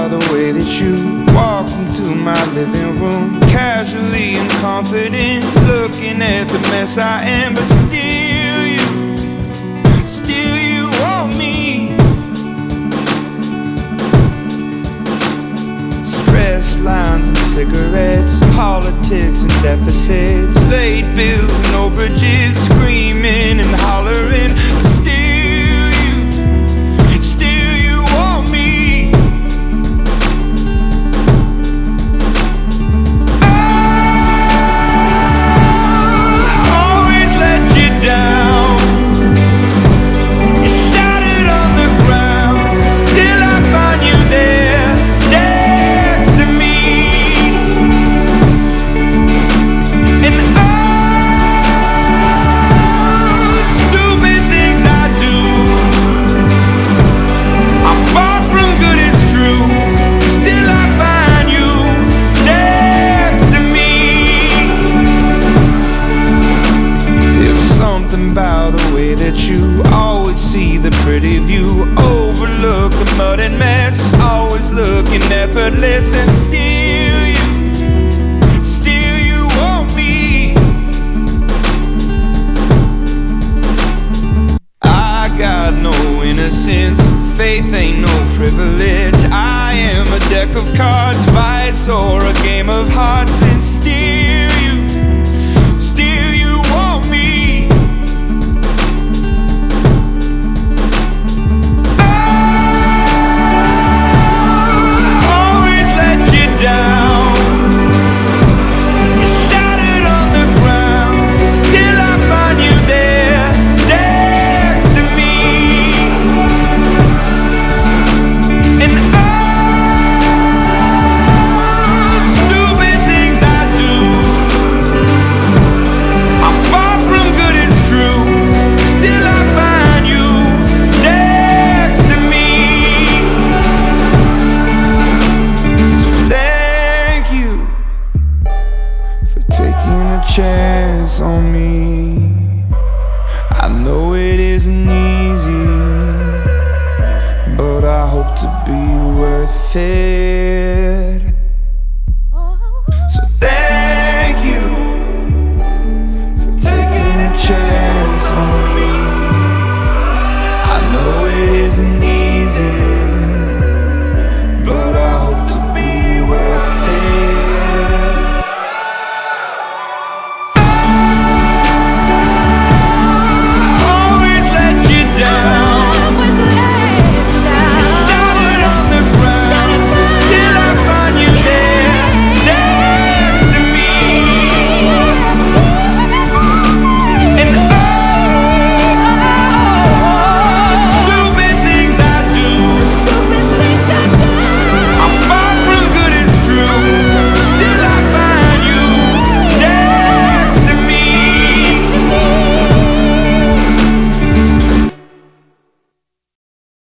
about the way that you walked into my living room, casually and confident, looking at the mess I am. But still you want me. Stress lines and cigarettes, politics and deficits, late bills and overages, screaming and hollering. But still you want me. I always let you down. You shattered on the ground, still I find you there, next to me. And stupid things I do, I'm far from good, it's true, still I find you next to me. There's something about the way that you always see the pretty view, overlook the mud and mess, always looking effortless. And still you want me. I got no innocence, faith ain't no privilege. I am a deck of cards, vice or a game of hearts. And still you want me. Always let you down. You shattered on the ground, still I find you there, next to me. And stupid things I do, I'm far from good, it's true, still I find you next to me. So thank you for taking a chance on me. I know it isn't easy, but I hope to be worth it.